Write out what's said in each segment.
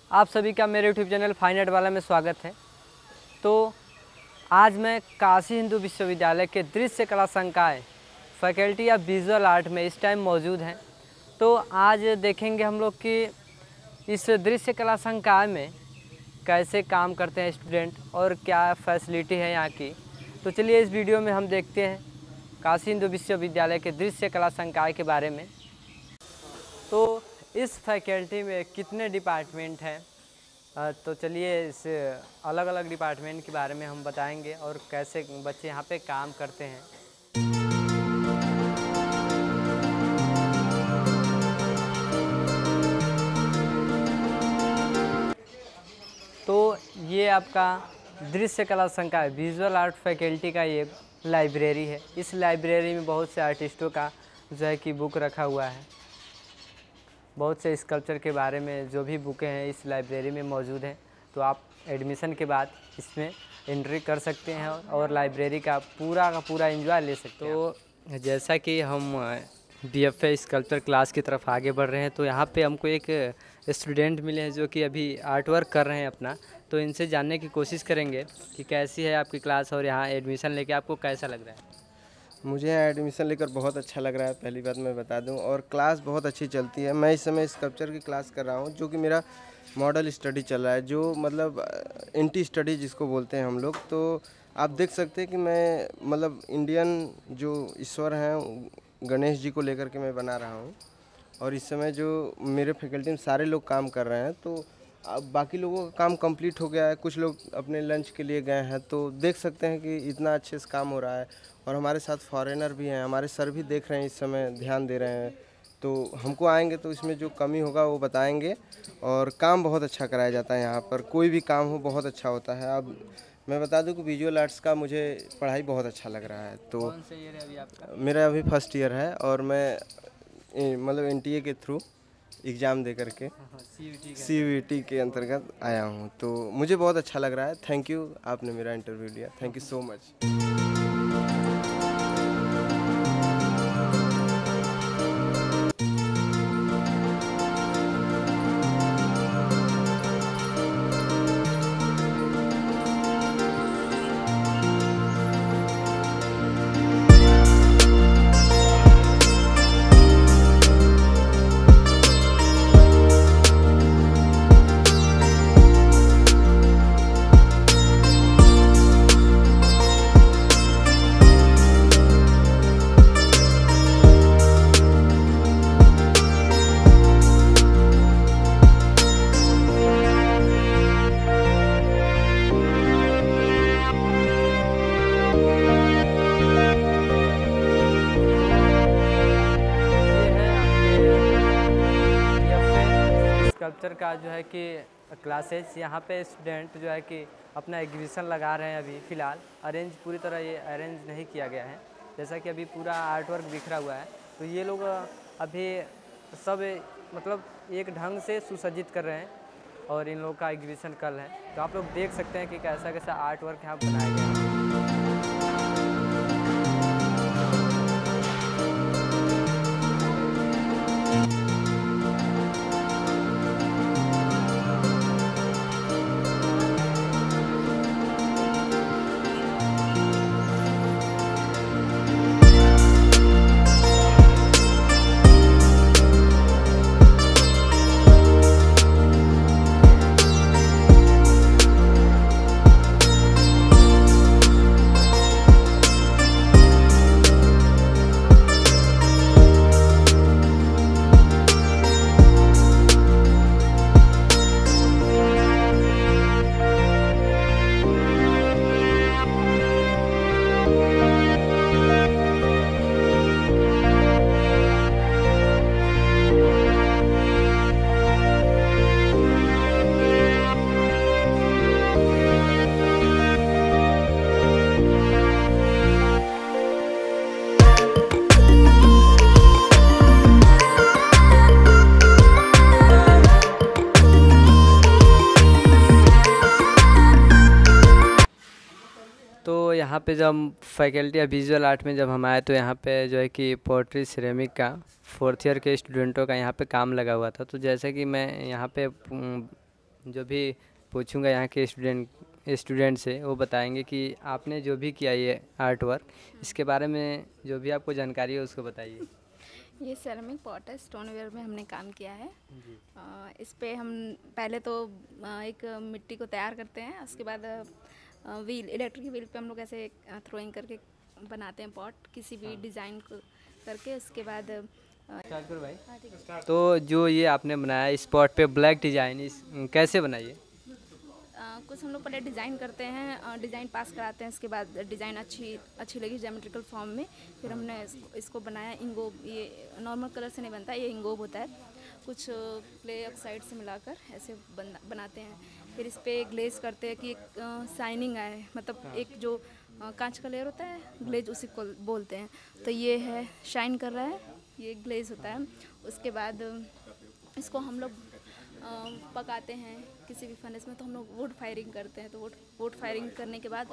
आप सभी का मेरे यूट्यूब चैनल फाइन आर्ट वाला में स्वागत है। तो आज मैं काशी हिंदू विश्वविद्यालय के दृश्य कला संकाय फैकल्टी ऑफ विजुअल आर्ट में इस टाइम मौजूद हैं। तो आज देखेंगे हम लोग कि इस दृश्य कला संकाय में कैसे काम करते हैं स्टूडेंट और क्या फैसिलिटी है यहाँ की। तो चलिए इस वीडियो में हम देखते हैं काशी हिंदू विश्वविद्यालय के दृश्य कला संकाय के बारे में। तो इस फैकल्टी में कितने डिपार्टमेंट हैं, तो चलिए इस अलग अलग डिपार्टमेंट के बारे में हम बताएंगे और कैसे बच्चे यहाँ पे काम करते हैं। तो ये आपका दृश्य कला संकाय विजुअल आर्ट फैकल्टी का ये लाइब्रेरी है। इस लाइब्रेरी में बहुत से आर्टिस्टों का जो है कि बुक रखा हुआ है। बहुत से स्कल्पचर के बारे में जो भी बुकें हैं इस लाइब्रेरी में मौजूद हैं। तो आप एडमिशन के बाद इसमें एंट्री कर सकते हैं और लाइब्रेरी का पूरा एंजॉय ले सकते हैं। तो जैसा कि हम BFA स्कल्पचर क्लास की तरफ आगे बढ़ रहे हैं, तो यहाँ पे हमको एक स्टूडेंट मिले हैं जो कि अभी आर्ट वर्क कर रहे हैं अपना। तो इनसे जानने की कोशिश करेंगे कि कैसी है आपकी क्लास और यहाँ एडमिशन लेके आपको कैसा लग रहा है। मुझे यहाँ एडमिशन लेकर बहुत अच्छा लग रहा है। पहली बात मैं बता दूं, और क्लास बहुत अच्छी चलती है। मैं इस समय स्कल्पचर की क्लास कर रहा हूं, जो कि मेरा मॉडल स्टडी चल रहा है, जो मतलब एंटी स्टडी जिसको बोलते हैं हम लोग। तो आप देख सकते हैं कि मैं मतलब इंडियन जो ईश्वर हैं गणेश जी को लेकर के मैं बना रहा हूँ। और इस समय जो मेरे फैकल्टी में सारे लोग काम कर रहे हैं, तो अब बाकी लोगों का काम कंप्लीट हो गया है। कुछ लोग अपने लंच के लिए गए हैं, तो देख सकते हैं कि इतना अच्छे से काम हो रहा है। और हमारे साथ फॉरेनर भी हैं, हमारे सर भी देख रहे हैं, इस समय ध्यान दे रहे हैं। तो हमको आएंगे तो इसमें जो कमी होगा वो बताएंगे। और काम बहुत अच्छा कराया जाता है यहाँ पर, कोई भी काम हो बहुत अच्छा होता है। अब मैं बता दूं कि विजुअल आर्ट्स का मुझे पढ़ाई बहुत अच्छा लग रहा है। तो कौन से ईयर है अभी आपका? मेरा अभी फर्स्ट ईयर है और मैं मतलब NTA के थ्रू एग्ज़ाम दे करके CUET के अंतर्गत आया हूँ। तो मुझे बहुत अच्छा लग रहा है। थैंक यू, आपने मेरा इंटरव्यू लिया। Thank you so much. Sculpture का जो है कि क्लासेस यहाँ पे स्टूडेंट जो है कि अपना एग्जीबिशन लगा रहे हैं। अभी फ़िलहाल पूरी तरह ये अरेंज नहीं किया गया है, जैसा कि अभी पूरा आर्ट वर्क बिखरा हुआ है। तो ये लोग अभी सब मतलब एक ढंग से सुसज्जित कर रहे हैं और इन लोगों का एग्जीबिशन कल है। तो आप लोग देख सकते हैं कि कैसा कैसा आर्ट वर्क यहाँ बनाया गया है। यहाँ पे जब फैकल्टी ऑफ विजुअल आर्ट में जब हम आए तो यहाँ पे जो है कि पोट्री सिरेमिक का 4th ईयर के स्टूडेंटों का यहाँ पे काम लगा हुआ था। तो जैसे कि मैं यहाँ पे जो भी पूछूंगा यहाँ के स्टूडेंट से, वो बताएंगे कि आपने जो भी किया ये आर्ट वर्क, इसके बारे में जो भी आपको जानकारी है उसको बताइए। ये सेरेमिक पॉट है, स्टोनवेयर में हमने काम किया है। इस पे हम पहले तो एक मिट्टी को तैयार करते हैं, उसके बाद व्हील, इलेक्ट्रिक व्हील पे हम लोग ऐसे थ्रोइंग करके बनाते हैं पॉट, किसी भी डिज़ाइन को करके। उसके बाद स्टार्ट करो भाई। तो जो ये आपने बनाया स्पॉट पे ब्लैक डिजाइन, इस कैसे बनाइए? कुछ हम लोग पहले डिज़ाइन करते हैं, डिज़ाइन पास कराते हैं, उसके बाद डिज़ाइन अच्छी लगी ज्योमेट्रिकल फॉर्म में, फिर हमने इसको बनाया। इंगोब, ये नॉर्मल कलर से नहीं बनता, ये इंगोब होता है, कुछ क्ले ऑक्साइड से मिलाकर ऐसे बनाते हैं। फिर इस पर ग्लेज करते हैं कि एक शाइनिंग आए, मतलब एक जो कांच का लेयर होता है, ग्लेज उसी को बोलते हैं। तो ये है शाइन कर रहा है, ये ग्लेज होता है। उसके बाद इसको हम लोग पकाते हैं किसी भी फर्नेस में, तो हम लोग वुड फायरिंग करते हैं। तो वुड फायरिंग करने के बाद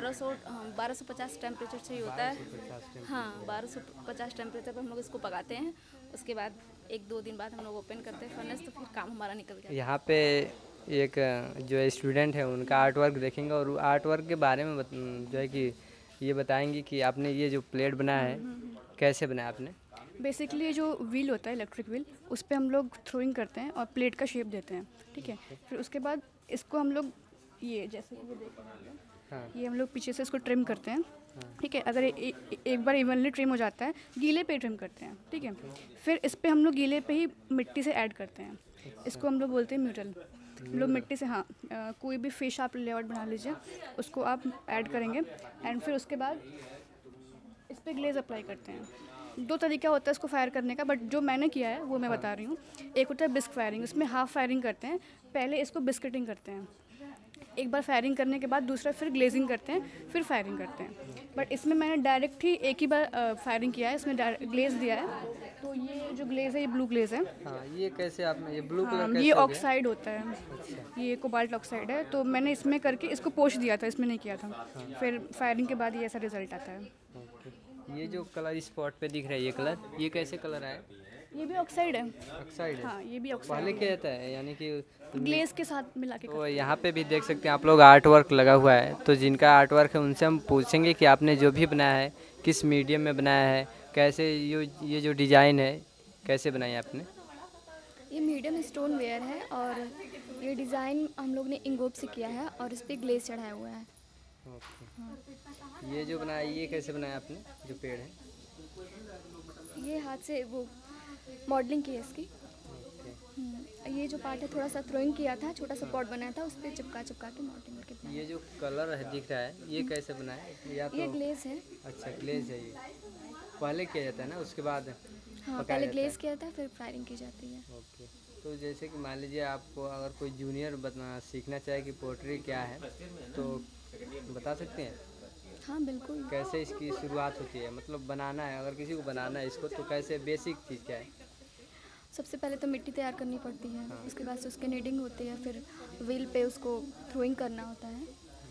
1250 टेम्परेचर चाहिए होता है। हाँ, 1250 टेम्परेचर पर हम लोग इसको पकाते हैं। उसके बाद 1-2 दिन बाद हम लोग ओपन करते हैं फर्नेस, तो फिर काम हमारा निकल गया। यहाँ पे एक जो स्टूडेंट है उनका आर्ट वर्क देखेंगे और आर्ट वर्क के बारे में जो है कि ये बताएंगे कि आपने ये जो प्लेट बनाया है कैसे बनाया आपने? बेसिकली जो व्हील होता है, इलेक्ट्रिक व्हील, उस पर हम लोग थ्रोइंग करते हैं और प्लेट का शेप देते हैं, ठीक है। फिर उसके बाद इसको हम लोग ये जैसे कि ये देख रहे हैं, हाँ। ये हम लोग पीछे से इसको ट्रिम करते हैं, ठीक है। अगर एक बार इवनली ट्रिम हो जाता है, गीले पे ट्रिम करते हैं, ठीक है। फिर इस पर हम लोग गीले पे ही मिट्टी से ऐड करते हैं, इसको हम लोग बोलते हैं म्यूरल। हम लोग मिट्टी से, हाँ, कोई भी फिश आप लेआउट बना लीजिए, उसको आप ऐड करेंगे एंड फिर उसके बाद इस पर ग्लेज अप्लाई करते हैं। 2 तरीका होता है इसको फायर करने का, बट जो मैंने किया है वो मैं बता रही हूँ। एक होता है बिस्क फायरिंग, उसमें हाफ फायरिंग करते हैं, पहले इसको बिस्किटिंग करते हैं, एक बार फायरिंग करने के बाद दूसरा फिर ग्लेजिंग करते हैं, फिर फायरिंग करते हैं। बट इसमें मैंने डायरेक्ट ही एक ही बार फायरिंग किया है, इसमें ग्लेज दिया है। तो ये जो ग्लेज है, ये ब्लू ग्लेज है। हाँ, ये कैसे आपने, ये ब्लू कलर हाँ, कैसे ये हो गया? ऑक्साइड होता है। अच्छा। ये कोबाल्ट ऑक्साइड है, तो मैंने इसमें करके इसको पोंछ दिया था, इसमें नहीं किया था। फिर फायरिंग के बाद ये ऐसा रिजल्ट आता है। ओके। ये जो कलर स्पॉट पे दिख रहा है, ये कलर, ये कैसे कलर है? ये भी ऑक्साइड है। ऑक्साइड है। हाँ, ये भी पहले ऑक्साइड क्या रहता है, यानी कि ग्लेज के साथ मिला के। तो यहाँ पे भी देख सकते हैं आप लोग आर्ट वर्क लगा हुआ है। तो जिनका आर्ट वर्क है उनसे हम पूछेंगे कि आपने जो भी बनाया है किस मीडियम में बनाया है, कैसे ये जो डिज़ाइन है कैसे बनाई आपने? ये मीडियम स्टोन वेयर है और ये डिज़ाइन हम लोग ने इंगोब से किया है और इस पर ग्लेज चढ़ाया हुआ है। ये जो बनाया, ये कैसे बनाया आपने, जो पेड़ है? ये हाथ से वो मॉडलिंग की है इसकी। ये जो पार्ट है थोड़ा सा थ्रोइंग किया था, छोटा सा पॉट बनाया था, उस पर चिपका के मॉडलिंग करके बनाया। ये जो कलर है दिख रहा है, ये कैसे बनाया? या तो ये ग्लेज है। अच्छा, ग्लेज है। ये पहले किया जाता है ना, उसके बाद हाँ, पकाया पहले जाता ग्लेज है। किया था, फिर फायरिंग की जाती है। ओके। तो जैसे कि मान लीजिए आपको अगर कोई जूनियर सीखना चाहे कि पोट्री क्या है, तो बता सकते हैं हाँ बिल्कुल। कैसे इसकी शुरुआत होती है? मतलब बनाना है, अगर किसी को बनाना है इसको, तो कैसे, बेसिक चीज़ क्या है? सबसे पहले तो मिट्टी तैयार करनी पड़ती है, उसके बाद से उसकी नीडिंग होती है, फिर व्हील पे उसको थ्रोइंग करना होता है।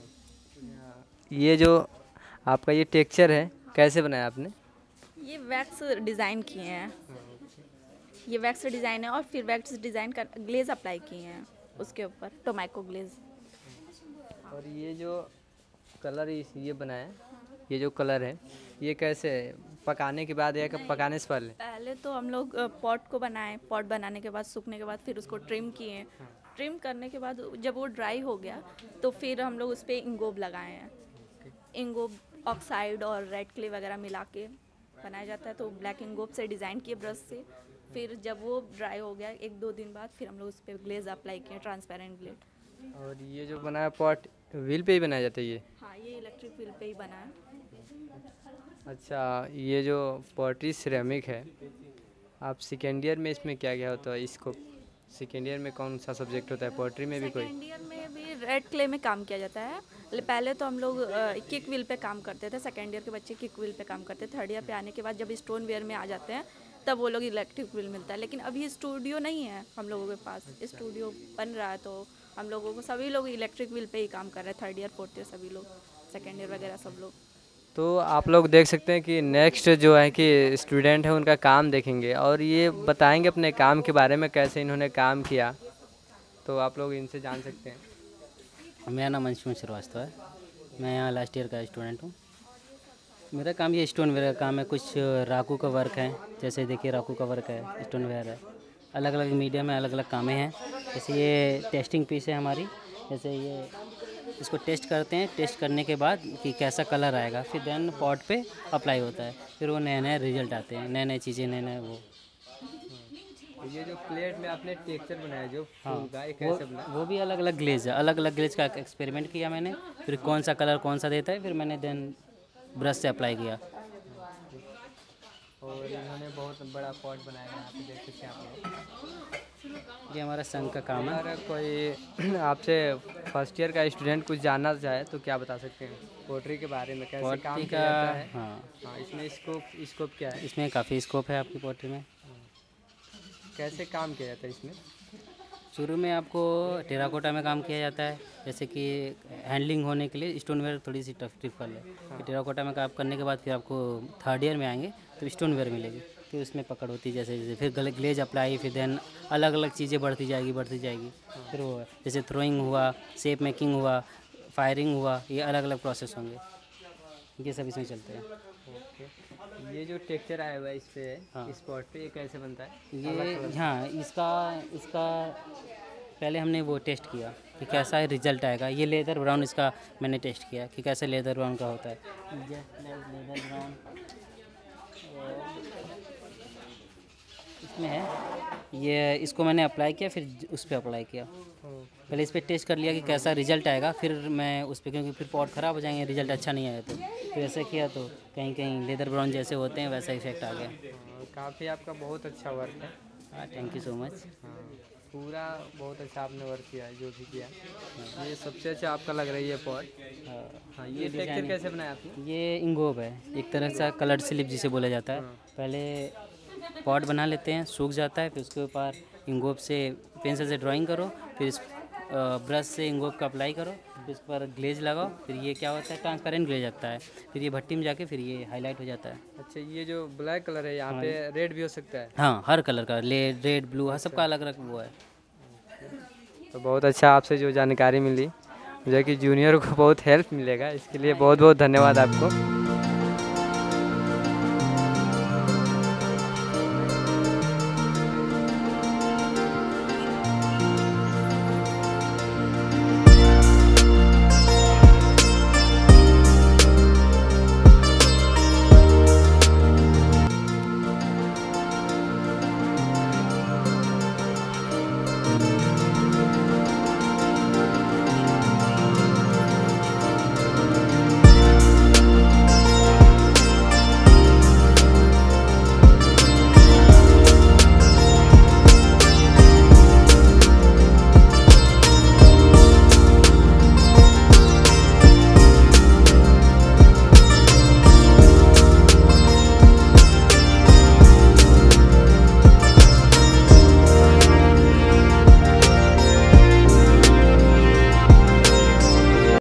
ये जो आपका ये टेक्सचर है कैसे बनाया आपने? ये वैक्स डिज़ाइन किए हैं, ये वैक्स डिज़ाइन है और फिर वैक्स डिज़ाइन का ग्लेज अप्लाई किए हैं उसके ऊपर, टोमैटो ग्लेज। और ये जो कलर ये बनाया, ये जो कलर है ये कैसे पकाने के बाद या पकाने से पहले? पहले तो हम लोग पॉट को बनाए, पॉट बनाने के बाद सूखने के बाद फिर उसको ट्रिम किए। ट्रिम करने के बाद जब वो ड्राई हो गया तो फिर हम लोग उस पर इंगोब लगाए हैं। इंगोब ऑक्साइड और रेड क्ले वगैरह मिला के बनाया जाता है। तो ब्लैक इंगोब से डिज़ाइन किए ब्रश से, फिर जब वो ड्राई हो गया 1-2 दिन बाद फिर हम लोग उस पर ग्लेज अप्लाई किए, ट्रांसपेरेंट ग्लेज। और ये जो बनाया पॉट व्हील पे ही बनाया जाता है ये? हाँ, ये इलेक्ट्रिक व्हील पे ही बना है। अच्छा, ये जो पोट्री सिरेमिक है, आप सेकेंड ईयर में इसमें क्या क्या होता है? इसको सेकेंड ईयर में कौन सा सब्जेक्ट होता है? पोट्री में भी कोई? सेकेंड ईयर में भी रेड क्ले में काम किया जाता है। पहले तो हम लोग किक व्हील पे काम करते थे, सेकेंड ईयर के बच्चे किक व्हील पे काम करते थे। थर्ड ईयर पे आने के बाद जब स्टोन वेयर में आ जाते हैं तब वो लोग इलेक्ट्रिक व्हील मिलता है। लेकिन अभी स्टूडियो नहीं है हम लोगों के पास, स्टूडियो बन रहा है, तो हम लोगों को सभी लोग इलेक्ट्रिक व्हील पे ही काम कर रहे हैं। थर्ड ईयर, फोर्थ ईयर सभी लोग, सेकेंड ईयर वगैरह सब लोग। तो आप लोग देख सकते हैं कि नेक्स्ट जो है कि स्टूडेंट है उनका काम देखेंगे और ये बताएंगे अपने काम के बारे में, कैसे इन्होंने काम किया। तो आप लोग इनसे जान सकते हैं। मेरा नाम अंशुमन श्रीवास्तव है, मैं यहाँ लास्ट ईयर का स्टूडेंट हूँ। मेरा काम ये स्टोन वेयर का काम है, कुछ राकू का वर्क है, जैसे देखिए राकू का वर्क है, स्टोन वेयर है, अलग अलग मीडियम में अलग अलग कामें हैं। जैसे ये टेस्टिंग पीस है हमारी, जैसे ये इसको टेस्ट करते हैं, टेस्ट करने के बाद कि कैसा कलर आएगा, फिर देन पॉट पे अप्लाई होता है, फिर वो नए नए रिजल्ट आते हैं, नए नए चीज़ें, नए नए वो। ये जो प्लेट में आपने टेक्सचर बनाया जो हाँ, फूल का, ये कैसे बना? वो भी अलग अलग ग्लेज है, अलग अलग ग्लेज का एक्सपेरिमेंट किया मैंने, फिर कौन सा कलर कौन सा देता है, फिर मैंने देन ब्रश से अप्लाई किया। और इन्होंने बहुत बड़ा पॉट बनाया है, यहाँ पे देख सकते हैं आप लोग। ये हमारा संघ का काम है। अगर कोई आपसे फर्स्ट ईयर का स्टूडेंट कुछ जानना चाहे तो क्या बता सकते हैं पोट्री के बारे में, कैसे काम पॉटरी किया का जाता है? हाँ, इसमें स्कोप क्या है? इसमें काफ़ी स्कोप है आपकी पॉटरी में। कैसे काम किया जाता है इसमें? शुरू में आपको टेराकोटा में काम किया जाता है, जैसे कि हैंडलिंग होने के लिए स्टोनवेयर थोड़ी सी डिफिकल्ट है। टेराकोटा में काम करने के बाद फिर आपको थर्ड ईयर में आएंगे तो स्टोनवेयर मिलेगी, फिर उसमें पकड़ होती है जैसे जैसे, फिर ग्लेज अप्लाई, फिर देन अलग अलग चीज़ें बढ़ती जाएगी। फिर वो जैसे थ्रोइंग हुआ, शेप मेकिंग हुआ, फायरिंग हुआ, ये अलग अलग प्रोसेस होंगे, ये सब इसमें चलते हैं। ओके, ये जो टेक्सचर आया हुआ है इस पे, हाँ। इस पॉट पे, ये कैसे बनता है? ये हाँ, इसका पहले हमने वो टेस्ट किया कि कैसा रिजल्ट आएगा। ये लेदर ब्राउन इसका मैंने टेस्ट किया कि कैसे लेदर ब्राउन का होता है। लेदर ब्राउन इसमें है, ये इसको मैंने अप्लाई किया, फिर उस पर अप्लाई किया। पहले इस पर टेस्ट कर लिया कि कैसा रिजल्ट आएगा, फिर मैं उस पर, क्योंकि फिर पॉट ख़राब हो जाएंगे, रिजल्ट अच्छा नहीं आया तो फिर ऐसा किया तो कहीं कहीं लेदर ब्राउन जैसे होते हैं वैसा इफेक्ट आ गया। काफ़ी आपका बहुत अच्छा वर्क है। हाँ, थैंक यू सो मच। पूरा बहुत अच्छा आपने वर्क किया है जो भी किया। ये सबसे अच्छा आपका लग रही है पॉट। हाँ, ये टेक्सचर कैसे बनाया आपने? ये इंगोब है, एक तरह से कलर्ड स्लिप जिसे बोला जाता है। पहले पॉट बना लेते हैं, सूख जाता है, फिर उसके ऊपर इंगोब से पेंसिल से ड्राइंग करो, फिर इस ब्रश से इंगोब का अप्लाई करो, फिर इस पर ग्लेज लगाओ, फिर ये क्या होता है, ट्रांसपेरेंट ग्लेज आता है, फिर ये भट्टी में जाके फिर ये हाईलाइट हो जाता है। अच्छा, ये जो ब्लैक कलर है यहाँ पे रेड भी हो सकता है? हाँ, हर कलर का, रेड ब्लू, हर सबका अलग अलग वो है। तो बहुत अच्छा आपसे जो जानकारी मिली, मुझे कि जूनियर को बहुत हेल्प मिलेगा, इसके लिए बहुत बहुत धन्यवाद आपको।